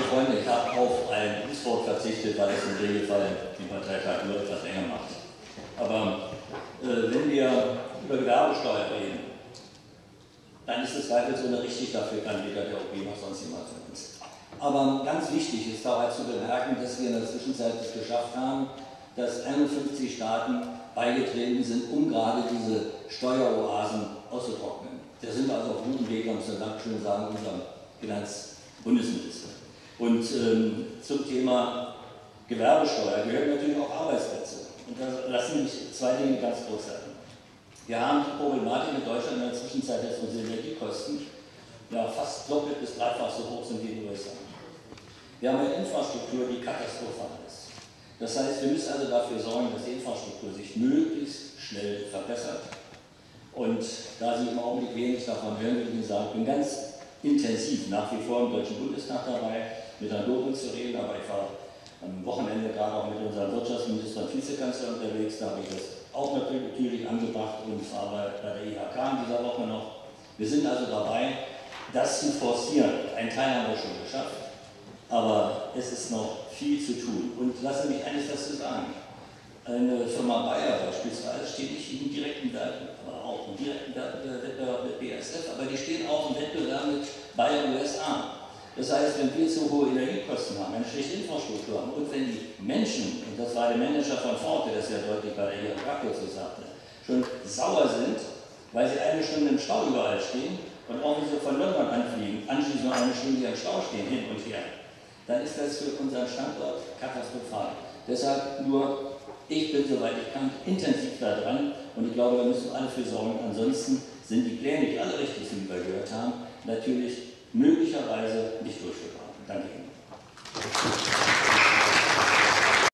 Freunde, ich habe auf ein Grußwort verzichtet, weil es im Regelfall den Parteitag nur etwas länger macht. Aber wenn wir über Gewerbesteuer reden, dann ist es zweifelsohne richtig, dafür kann weder der OB noch sonst jemand von uns. Aber ganz wichtig ist dabei zu bemerken, dass wir in der Zwischenzeit es geschafft haben, dass 51 Staaten beigetreten sind, um gerade diese Steueroasen auszutrocknen. Wir sind also auf gutem Weg, muss man Dankeschön sagen, unserem Finanzbundesminister. Und zum Thema Gewerbesteuer gehören natürlich auch Arbeitsplätze. Und da lassen mich zwei Dinge ganz kurz sagen. Wir haben die Problematik in Deutschland in der Zwischenzeit, dass unsere Energiekosten ja fast doppelt bis dreifach so hoch sind wie in den USA. Wir haben eine Infrastruktur, die katastrophal ist. Das heißt, wir müssen also dafür sorgen, dass die Infrastruktur sich möglichst schnell verbessert. Und da Sie im Augenblick wenig davon hören, würde ich sagen, ich bin ganz intensiv nach wie vor im Deutschen Bundestag dabei, mit Herrn Dobrindt zu reden, aber ich war am Wochenende gerade auch mit unserem Wirtschaftsminister und Vizekanzler unterwegs, da habe ich das auch natürlich angebracht und zwar bei der IHK in dieser Woche noch. Wir sind also dabei, das zu forcieren. Ein Teil haben wir schon geschafft, aber es ist noch viel zu tun. Und lassen Sie mich eines dazu sagen. Eine Firma Bayer beispielsweise steht nicht im direkten Wettbewerb, aber auch im direkten Wettbewerb mit BASF, aber die stehen auch im Wettbewerb mit Bayer USA. Das heißt, wenn wir zu hohe Energiekosten haben, eine schlechte Infrastruktur haben und wenn die Menschen, und das war der Manager von Ford, der das ja deutlich bei der IHK kürzlich sagte, schon sauer sind, weil sie eine Stunde im Stau überall stehen und auch wenn sie von London anfliegen, anschließend noch eine Stunde im Stau stehen, hin und her, dann ist das für unseren Standort katastrophal. Deshalb nur, ich bin, soweit ich kann, intensiv da dran und ich glaube, da müssen wir alle für sorgen. Ansonsten sind die Pläne, die alle richtig sind, wie wir gehört haben, natürlich möglicherweise nicht